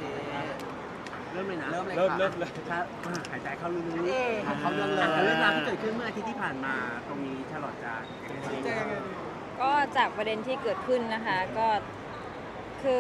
เริ่มเลยนะเริ่มเลยครับหายใจเข้าลึกๆเขาเรื่องเลยเรื่องราวที่เกิดขึ้นเมื่ออาทิตย์ที่ผ่านมาตรงนี้ชาลอตจะก็จากประเด็นที่เกิดขึ้นนะคะก็คื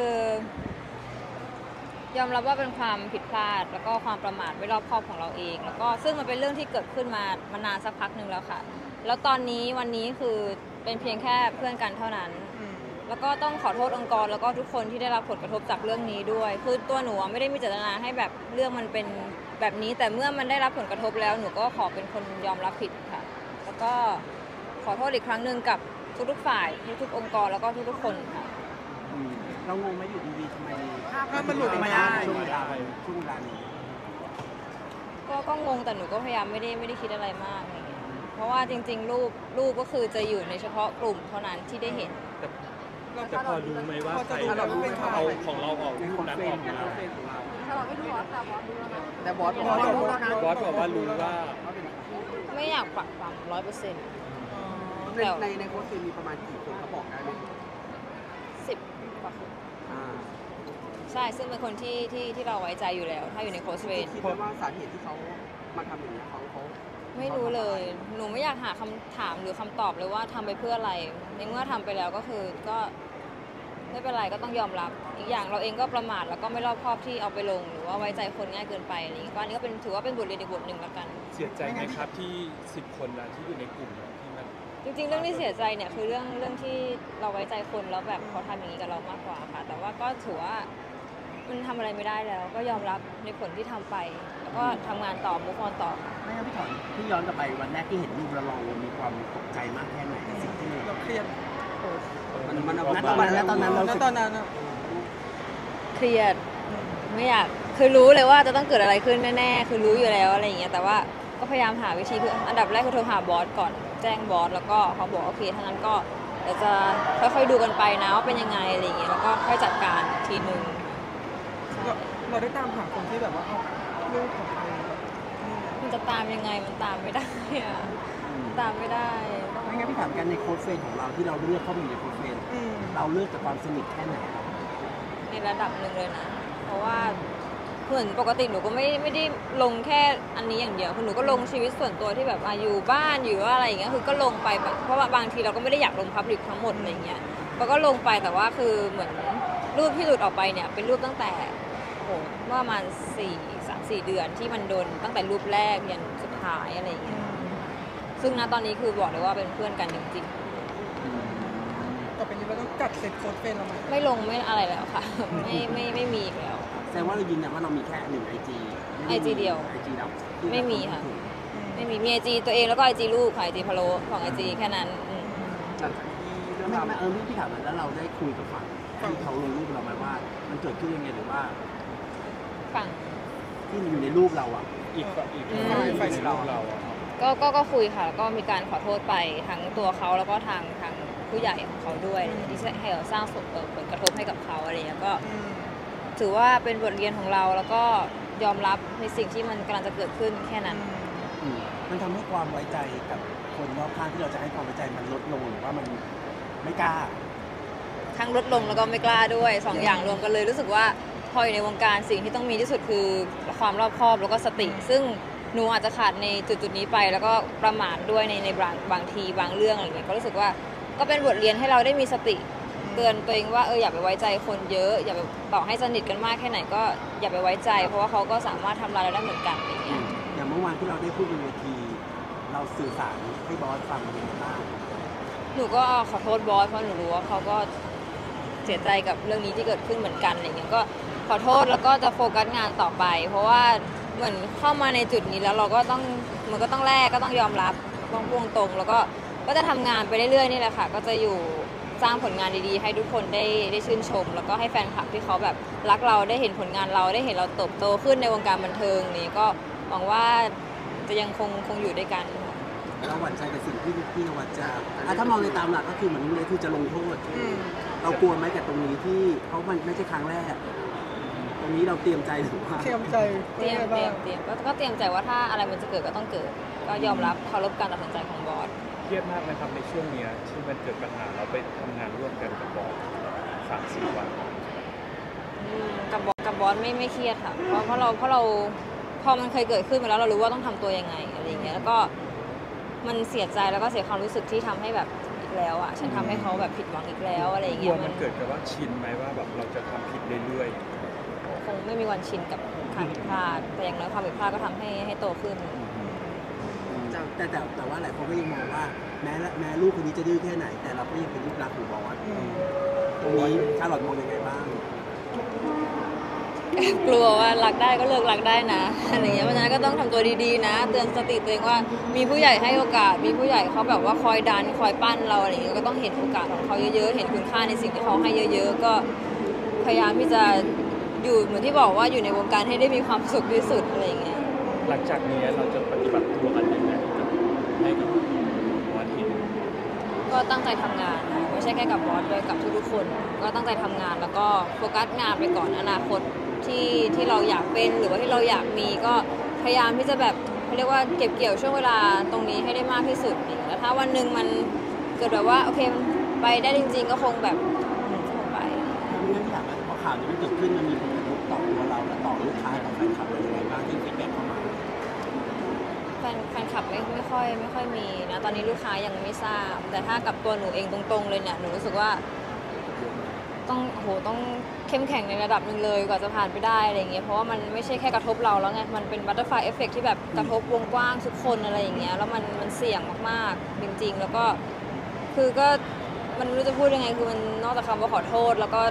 อยอมรับว่าเป็นความผิดพลาดแล้วก็ความประมาทไม่รอบคอบของเราเองแล้วก็ซึ่งมันเป็นเรื่องที่เกิดขึ้นมานานสักพักหนึ่งแล้วค่ะแล้วตอนนี้วันนี้คือเป็นเพียงแค่เพื่อนกันเท่านั้นแล้วก็ต้องขอโทษองค์กรแล้วก็ทุกคนที่ได้รับผลกระทบจากเรื่องนี้ด้วยคือตัวหนูไม่ได้มีเจตนาให้แบบเรื่องมันเป็นแบบนี้แต่เมื่อมันได้รับผลกระทบแล้วหนูก็ขอเป็นคนยอมรับผิดค่ะแล้วก็ขอโทษอีกครั้งหนึ่งกับทุกๆฝ่ายทุกๆองค์กรแล้วก็ทุกๆคนค่ะเรางงไหมอยู่ดีๆทำไมมันหลุดไม่ได้ช่วงเวลานี้ก็งงแต่หนูก็พยายามไม่ได้คิดอะไรมากอะไรเงี้ยเพราะว่าจริงๆรูปก็คือจะอยู่ในเฉพาะกลุ่มเท่านั้นที่ได้เห็นแต่พอรู้ไหมว่าใครเอาของเราออกรูปนั้นออกมาเราไม่รู้แต่บอสรู้แล้วนะแต่บอสบอกว่ารู้แล้วนะบอสบอกว่ารู้ว่าไม่อยากปักปั๊ม100% ในโค้ชมีประมาณกี่คนเขาบอกได้ไหม 10 กว่าคนใช่ซึ่งเป็นคนที่เราไว้ใจอยู่แล้วถ้าอยู่ในโค้ชเวรคิดว่าสาเหตุที่เขามาทำอย่างนี้เขาไม่รู้เลยหนูไม่อยากหาคำถามหรือคำตอบเลยว่าทำไปเพื่ออะไรในเมื่อทำไปแล้วก็คือก็ไม่เป็นไรก็ต้องยอมรับอีกอย่างเราเองก็ประมาทแล้วก็ไม่รอบคอบที่เอาไปลงหรือว่าไว้ใจคนง่ายเกินไปอะไรอย่างนี้ก็อันนี้ก็ถือว่าเป็นบทเรียนอีกบทหนึ่งแล้วกันเสียใจไหมครับที่10 คนนะที่อยู่ในกลุ่มที่มันจริงๆเรื่องที่เสียใจเนี่ยคือเรื่องที่เราไว้ใจคนแล้วแบบเขาทำอย่างนี้กับเรามากกว่าค่ะแต่ว่าก็ถือว่ามันทำอะไรไม่ได้แล้วก็ยอมรับในผลที่ทำไปแล้วก็ทำงานต่อมุกออนต่อไม่งั้นพี่ถอนพี่ย้อนกลับไปวันแรกที่เห็นรูปเรามีความตกใจมากแค่ไหนสิ่งที่เราเครียดมันตอนนั้นเครียดไม่อยากคือรู้เลยว่าจะต้องเกิดอะไรขึ้นแน่ๆคือรู้อยู่แล้วอะไรอย่างเงี้ยแต่ว่าก็พยายามหาวิธีคืออันดับแรกคือโทรหาบอสก่อนแจ้งบอสแล้วก็เขาบอกโอเคถ้างั้นก็เดี๋ยวจะค่อยๆดูกันไปนะว่าเป็นยังไงอะไรอย่างเงี้ยแล้วก็ค่อยจัดการทีนึงเราได้ตามหาคนที่แบบว่าเอาลูกของเรามันจะตามยังไงมันตามไม่ได้อะตามไม่ได้ไม่งั้นพี่ถามกันในโค้ชเฟรนของเราที่เราเลือกเข้าไปอยู่ในโค้ชเฟรนเราเลือกจากความสนิทแค่ไหนในระดับหนึ่งเลยนะเพราะว่าเหมือนปกติหนูก็ไม่ได้ลงแค่อันนี้อย่างเดียวคือหนูก็ลงชีวิตส่วนตัวที่แบบอยู่บ้านอยู่อะไรอย่างเงี้ยคือก็ลงไปเพราะว่าบางทีเราก็ไม่ได้อยากลงพับลิกทั้งหมดอะไรเงี้ยก็ลงไปแต่ว่าคือเหมือนรูปที่หลุดออกไปเนี่ยเป็นรูปตั้งแต่เมื่อประมาณ3-4 เดือนที่มันโดนตั้งแต่รูปแรกยันสุดท้ายอะไรอย่างเงี้ยซึ่งณตอนนี้คือบอกเลยว่าเป็นเพื่อนกันจริงๆต่อไปนี้เราต้องกัดเสร็จโค้ดเป็นเราไหมไม่ลงไม่อะไรแล้วค่ะไม่มีแล้วแสดงว่าเรายืนยันว่าเรามีแค่1 IG เดียว IG เราไม่มีค่ะไม่มี IG ตัวเองแล้วก็ IG ลูกค่ะ IG พะโล้ของ IG แค่นั้นไม่พี่ถามแล้วเราได้คุยกับฝั่งที่เขาลงรูปเราไหมว่ามันเกิดขึ้นยังไงหรือว่าฝั่งที่อยู่ในรูปเราอีกฝ่ายเราก็คุยค่ะแล้วก็มีการขอโทษไปทั้งตัวเขาแล้วก็ทางผู้ใหญ่ของเขาด้วยที่ให้เราสร้างผลกระทบให้กับเขาอะไรเงี้ยก็ถือว่าเป็นบทเรียนของเราแล้วก็ยอมรับในสิ่งที่มันกำลังจะเกิดขึ้นแค่นั้นมันทำให้ความไว้ใจกับคนรอบข้างที่เราจะให้ความไว้ใจมันลดลงหรือว่ามันไม่กล้าทั้งลดลงแล้วก็ไม่กล้าด้วย2 อย่างรวมกันเลยรู้สึกว่าพออยู่ในวงการสิ่งที่ต้องมีที่สุดคือความรอบคอบแล้วก็สติซึ่งหนูอาจจะขาดในจุดนี้ไปแล้วก็ประมาทด้วยในบางทีบางเรื่องอะไรอย่างเงี้ยก็รู้สึกว่าก็เป็นบทเรียนให้เราได้มีสติเตือนตัวเองว่าอย่าไปไว้ใจคนเยอะอย่าไปต่อให้สนิทกันมากแค่ไหนก็อย่าไปไว้ใจเพราะว่าเขาก็สามารถทำลายเราได้เหมือนกันอย่างเงี้ยอย่างเมื่อวานที่เราได้พูดบนเวทีเราสื่อสารให้บอสฟังยังไงบ้างหนูก็ขอโทษบอสเพราะหนูรู้ว่าเขาก็เสียใจกับเรื่องนี้ที่เกิดขึ้นเหมือนกันอะไรเงี้ยก็ขอโทษแล้วก็จะโฟกัสงานต่อไปเพราะว่าเหมือนเข้ามาในจุดนี้แล้วเราก็ต้องแลกก็ต้องยอมรับต้องพุ่งตรงแล้วก็จะทำงานไปเรื่อยๆนี่แหละค่ะก็จะอยู่สร้างผลงานดีๆให้ทุกคนได้ชื่นชมแล้วก็ให้แฟนคลับที่เขาแบบรักเราได้เห็นผลงานเราได้เห็นเราเติบโตขึ้นในวงการบันเทิงนี้ก็หวังว่าจะยังคงอยู่ด้วยกันเราหวั่นใจกับสิ่งที่นวัดจะถ้ามองในตามหลักก็คือเหมือนเลยคือจะลงโทษเรากลัวไหมกับตรงนี้ที่เขามันไม่ใช่ครั้งแรกตรงนี้เราเตรียมใจหรือว่าเตรียมใจก็เตรียมใจว่าถ้าอะไรมันจะเกิดก็ต้องเกิดก็ยอมรับเคารพการตัดสินใจของบอสเครียดมากนะครับในช่วงนี้ที่มันเกิดปัญหาเราไปทำงานร่วมกันกับบอส3-4 วันกับบอสกับบอสไม่เครียดค่ะเพราะเราพอมันเคยเกิดขึ้นมาแล้วเรารู้ว่าต้องทำตัวยังไงอะไรอย่างเงี้ยแล้วก็มันเสียใจแล้วก็เสียความรู้สึกที่ทำให้แบบอีกแล้วอ่ะฉันทำให้เขาแบบผิดหวังอีกแล้วอะไรอย่างกเงี้ลัยวมันเกิดกับว่าชินไหมว่าแบบเราจะทำผิดเรื่อยคงไม่มีวันชินกับการผิดพลาดแต่อย่างน้อยความผิดพลาดก็ทำให้โตขึ้นแต่ว่าหลายคนก็ยังมองว่าแม้ลูกคนนี้จะดื้อแค่ไหน แต่เราก็ยังเป็นลูกรักของบอสตรงนี้ชาลอตมองยังไงบ้างกลัวว่ารักได้ก็เลิกรักได้นะอะไรเงี้ยเพราะฉะนั้นก็ต้องทำตัวดีๆนะเตือนสติตัวเองว่ามีผู้ใหญ่ให้โอกาสมีผู้ใหญ่เขาแบบว่าคอยดันคอยปั้นเราอะไรเงี้ยก็ต้องเห็นโอกาสของเขาเยอะๆเห็นคุณค่าในสิ่งที่เขาให้เยอะๆก็พยายามที่จะอยู่เหมือนที่บอกว่าอยู่ในวงการให้ได้มีความสุขที่สุดอะไรเงี้ยๆ หลังจากนี้เราจะปฏิบัติตัวกันยังไงให้กับบอสเห็นก็ตั้งใจทำงานค่ะไม่ใช่แค่กับบอสด้วยกับทุกๆคน ก็ตั้งใจทำงานแล้วก็โฟกัสงานไปก่อนอนาคตที่เราอยากเป็นหรือว่าที่เราอยากมีก็พยายามที่จะแบบเขาเรียกว่าเก็บเกี่ยวช่วงเวลาตรงนี้ให้ได้มากที่สุดแล้วถ้าวันหนึ่งมันเกิดแบบว่าโอเคมันไปได้จริงๆก็คงแบบคงไปไม่งั้นอยากเพราะข่าวนี้มันเกิดขึ้นมันมีผลกระทบต่อตัวเราและต่อลูกค้าต่อแฟนคลับเรายังไงบ้างที่ฟีดแบ็กเข้ามาแฟนคลับไม่ค่อยมีนะตอนนี้ลูกค้ายังไม่ทราบแต่ถ้ากับตัวหนูเองตรงๆเลยเนี่ยหนูรู้สึกว่าต้องเข้มแข็งในระดับหนึ่งเลยกว่าจะผ่านไปได้อะไรอย่างเงี้ยเพราะว่ามันไม่ใช่แค่กระทบเราแล้วไงมันเป็นบัตเตอร์ฟลายเอฟเฟกที่แบบกระทบวงกว้างทุกคนอะไรอย่างเงี้ยแล้วมันเสี่ยงมากๆจริงๆแล้วก็คือก็มันไม่รู้จะพูดยังไงคือมันนอกจากคำว่าขอโทษแล้วก็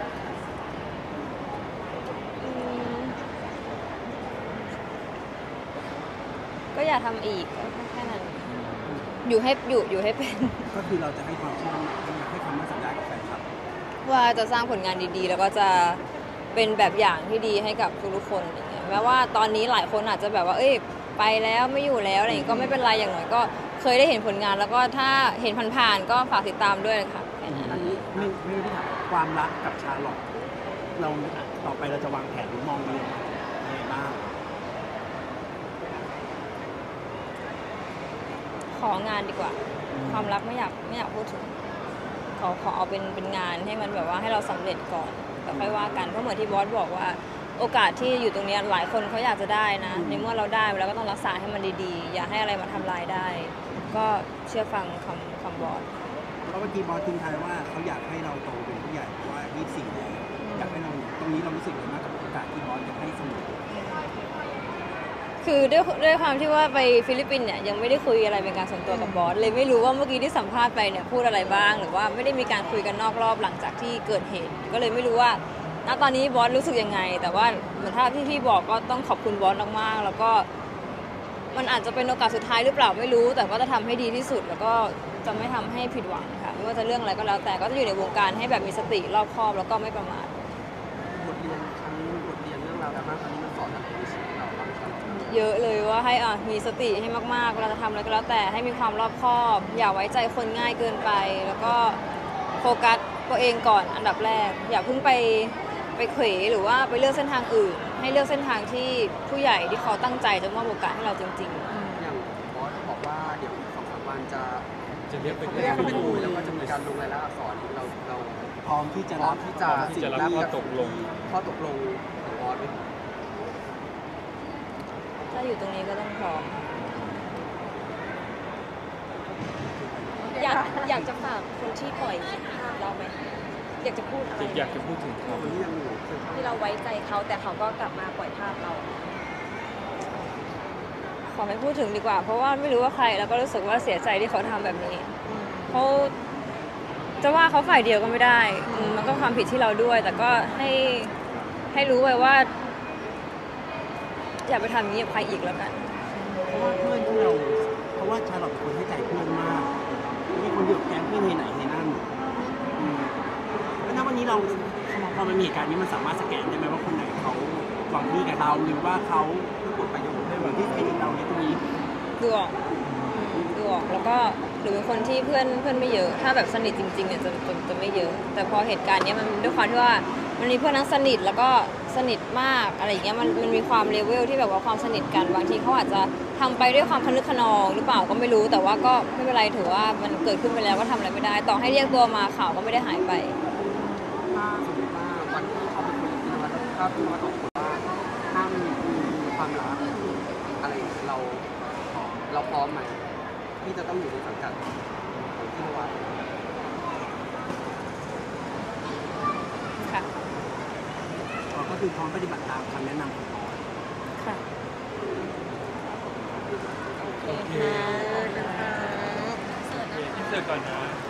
ก็อย่าทำอีกแค่นั้นอยู่ให้เป็นก็คือเราจะให้ความเชื่อให้คำมั่นสัญญากับแฟนคลับว่าจะสร้างผลงานดีๆ แล้วก็จะเป็นแบบอย่างที่ดีให้กับทุกๆคนอย่างเงี้ยแม้ว่าตอนนี้หลายคนอาจจะแบบว่าเอ้ยไปแล้วไม่อยู่แล้วอะไรอย่างงี้ก็ไม่เป็นไรอย่างน้อยก็เคยได้เห็นผลงานแล้วก็ถ้าเห็นผ่านๆก็ฝากติดตามด้วยนะคะแค่นั้นอันนี้ไม่ได้ถามความรักกับชาลอตเราต่อไปเราจะวางแผนหรือมองมันยังไงบ้างของานดีกว่า ความรักไม่อยากพูดถึงขอเอาเป็นงานให้มันแบบว่าให้เราสำเร็จก่อนแล้วค่อยว่ากันเพราะเหมือนที่บอสบอกว่าโอกาสที่อยู่ตรงนี้หลายคนเขาอยากจะได้นะในเมื่อเราได้แล้วก็ต้องรักษาให้มันดีๆอย่าให้อะไรมาทำลายได้ ก็เชื่อฟังคำบอสเพราะเมื่อกี้บอสทิ้งท้ายว่าเขาอยากให้เราโตเป็นผู้ใหญ่เพราะว่า24แล้วอยากให้เราตรงนี้เรารู้สึกยังไงบ้างกับโอกาสที่บอสจะให้เสมอคือด้วยความที่ว่าไปฟิลิปปินส์เนี่ยยังไม่ได้คุยอะไรเป็นการส่วนตัวกับบอสเลยไม่รู้ว่าเมื่อกี้ที่สัมภาษณ์ไปเนี่ยพูดอะไรบ้างหรือว่าไม่ได้มีการคุยกันนอกรอบหลังจากที่เกิดเหตุก็เลยไม่รู้ว่าณตอนนี้บอสรู้สึกยังไงแต่ว่าเหมือนถ้าที่พี่บอกก็ต้องขอบคุณบอสมากๆแล้วก็มันอาจจะเป็นโอกาสสุดท้ายหรือเปล่าไม่รู้แต่ก็จะทำให้ดีที่สุดแล้วก็จะไม่ทำให้ผิดหวังค่ะไม่ว่าจะเรื่องอะไรก็แล้วแต่ก็จะอยู่ในวงการให้แบบมีสติรอบคอบแล้วก็ไม่ประมาทบทเรียนครั้งนี้บทเรียนเรื่องราวดราม่าครั้งนี้มันสอนอะไรในชีวิตเราบ้างครับเยอะเลยว่าให้มีสติให้มากๆเวลาจะทำอะไรก็แล้วแต่ให้มีความรอบคอบอย่าไว้ใจคนง่ายเกินไปแล้วก็โฟกัสตัวเองก่อนอันดับแรกอย่าเพิ่งไปเขวหรือว่าไปเลือกเส้นทางอื่นให้เลือกเส้นทางที่ผู้ใหญ่ที่เขาตั้งใจจะมอบโอกาสให้เราจริงอย่างบอสบอกว่าเดี๋ยวอีก2-3 วันจะจะเรียกเป็นเรียกเขาเป็นคุยแล้วก็จะมีการลงรายละอักษรเราพร้อมที่จะพร้อรัมบที่จะที่จะรับข้อตกลงข้อตกลงของบอสไหมๆถ้าอยู่ตรงนี้ก็ต้องพร้อมอยากจะฝากคนที่ปล่อยภาพเราไหมอยากจะพูดอะไรอยากจะพูดถึงเขาคนที่ยังอยู่ที่เราไว้ใจเขาแต่เขาก็กลับมาปล่อยภาพเรา ขอไม่พูดถึงดีกว่า เพราะว่าไม่รู้ว่าใครแล้วก็รู้สึกว่าเสียใจที่เขาทำแบบนี้เขาจะว่าเขาฝ่ายเดียวก็ไม่ได้มันก็ความผิดที่เราด้วย แต่ก็ให้รู้ไว้ว่า อย่าไปทำอย่างนี้กับใครอีกแล้วกันเพราะว่าเพื่อนที่เราเพราะว่าชาลอตเป็นคนให้ใจเพื่อนมากมีคนเดียวแก๊งเพื่อนไหนในนั่นแล้วณวันนี้เราพอมันมีเหตุการณ์นี้มันสามารถสแกนได้ไหมว่าคนไหนเขาหวังดีกับเราหรือว่าเขาเพื่อผลประโยชน์ได้หวังที่ให้เราในตรงนี้ดูออกแล้วก็หรือเป็นคนที่เพื่อนไม่เยอะ ถ้าแบบสนิทจริงๆเนี่ยจะไม่เยอะ แต่พอเหตุการณ์เนี้ยมันด้วยความที่ว่ามันมีเพื่อนทั้งสนิทแล้วก็สนิทมากอะไรอย่างเงี้ยมันมีความเลเวลที่แบบว่าความสนิทกันบางทีเขาอาจจะทำไปด้วยความคะนึกคะนองหรือเปล่าก็ไม่รู้แต่ว่าก็ไม่เป็นไรถือว่ามันเกิดขึ้นไปแล้วก็ทำอะไรไม่ได้ ต่อให้เรียกตัวมาข่าวก็ไม่ได้หายไปถ้าสมมติว่าวันที่เขาเป็นคนที่นวัตภาพที่นวัตออกความรักอะไรอย่างเงี้ยเราพร้อมไหมที่จะต้องอยู่ในสังกัดของพี่นวัดค่ะก็คือพร้อมปฏิบัติตามคำแนะนำของบอสค่ะโอเคอินเสิร์ตก่อนนะ